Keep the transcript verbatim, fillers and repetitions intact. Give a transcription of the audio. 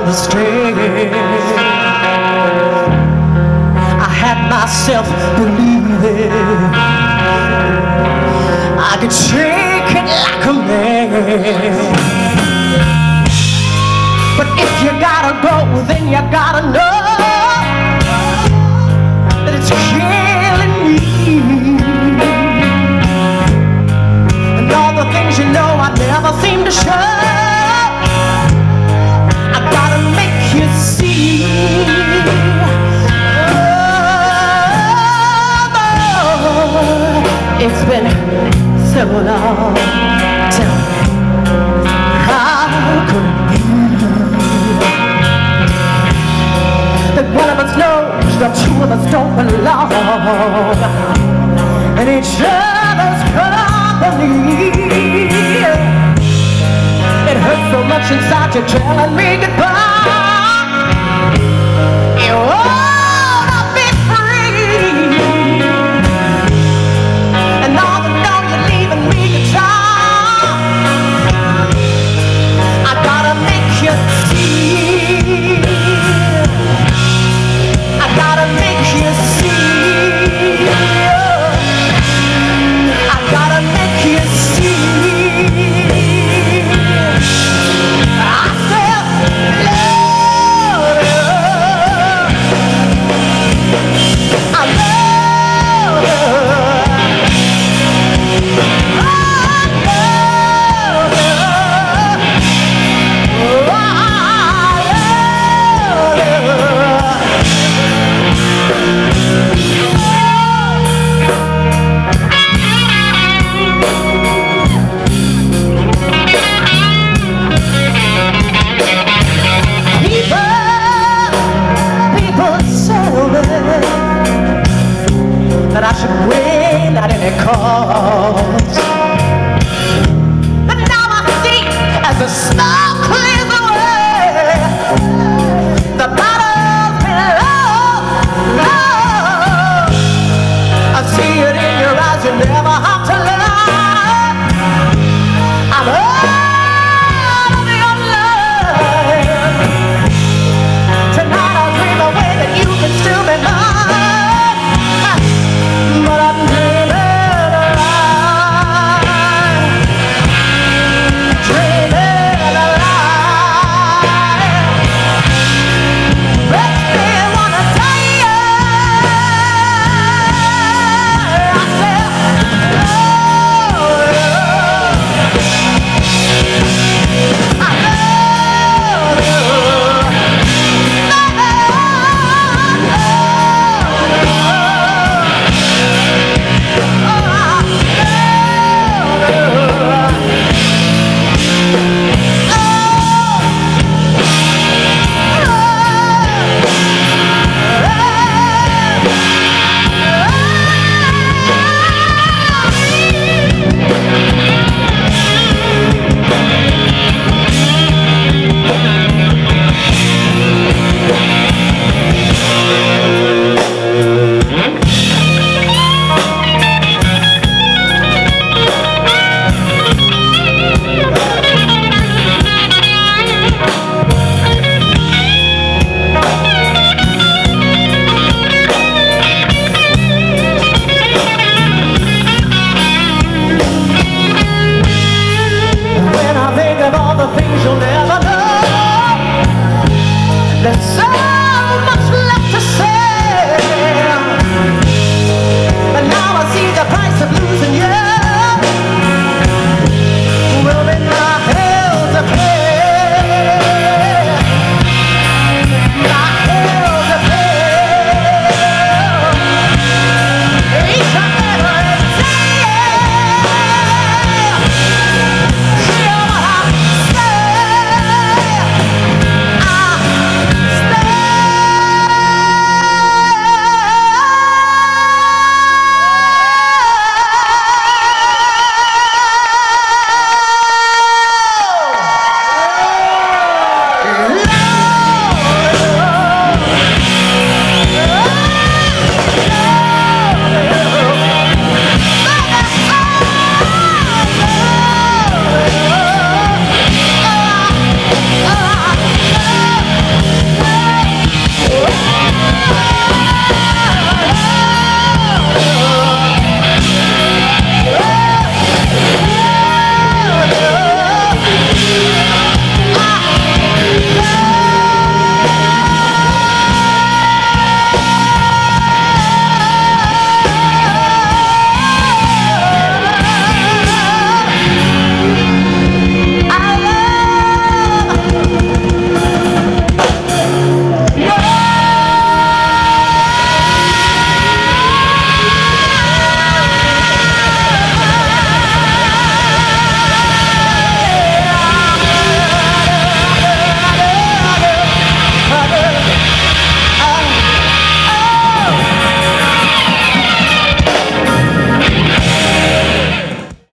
understand. I had myself believing I could take it like a man. But if you gotta go, then you gotta know that it's killing me. And all the things you know I never seem to show, I gotta make you see. Oh, it's been so long. Tell me, how could it be that one of us knows the two of us don't belong in each other's company? It hurts so much inside you telling me goodbye.